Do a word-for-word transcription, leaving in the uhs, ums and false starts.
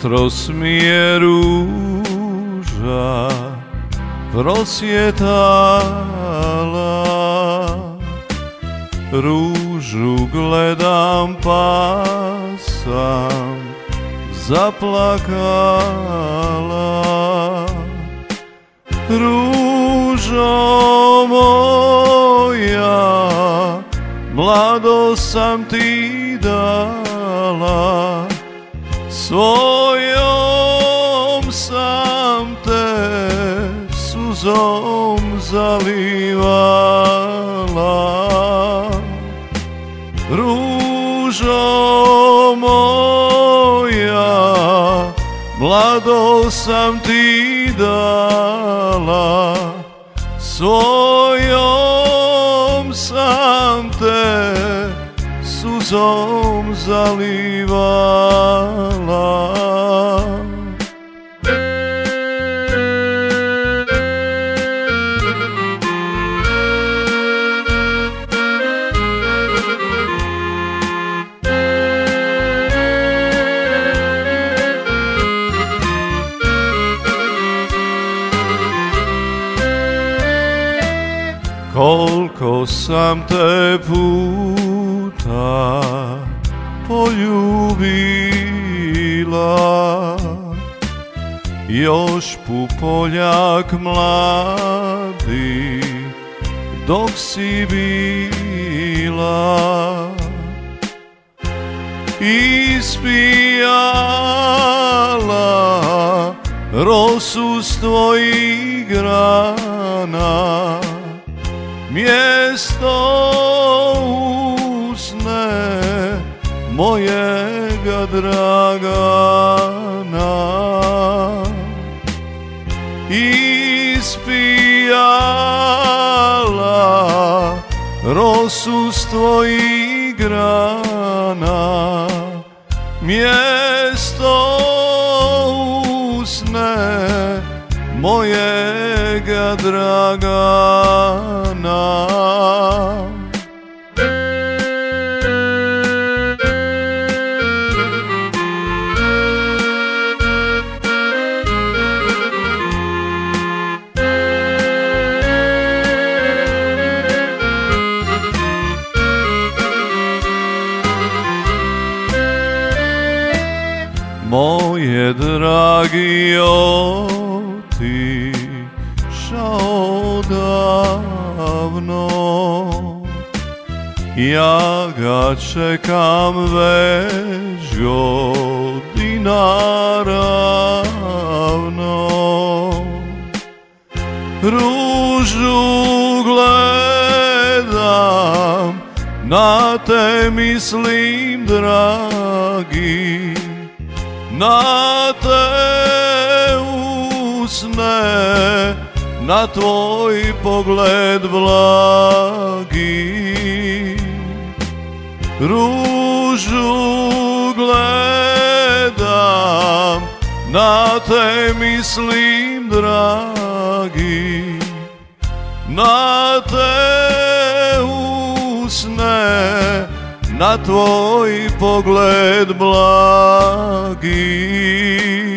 Jutros mi je ruža prosvjetala, ružu gledam pa sam zaplakala. Ružo moja, mlado sam ti dala, svojom sam te suzom zalivala. Ružo moja, mlado sam ti dala, svojom sam te suzom zalivala. Koliko sam te puta poljubila, još pupoljak mladi dok si bila, ispijala rosu s tvojih grana, mjesto usne mojega dragana. Ispijala rosu s tvojih grana, mjesto usne mojega dragana. Moje dragi otišao davno, ja ga čekam već godina ravno. Ružu gledam, na te mislim dragi, na te usne, na tvoj pogled blagi. Ružu gledam, na te mislim dragi, na te usne, na tvoj pogled blagi.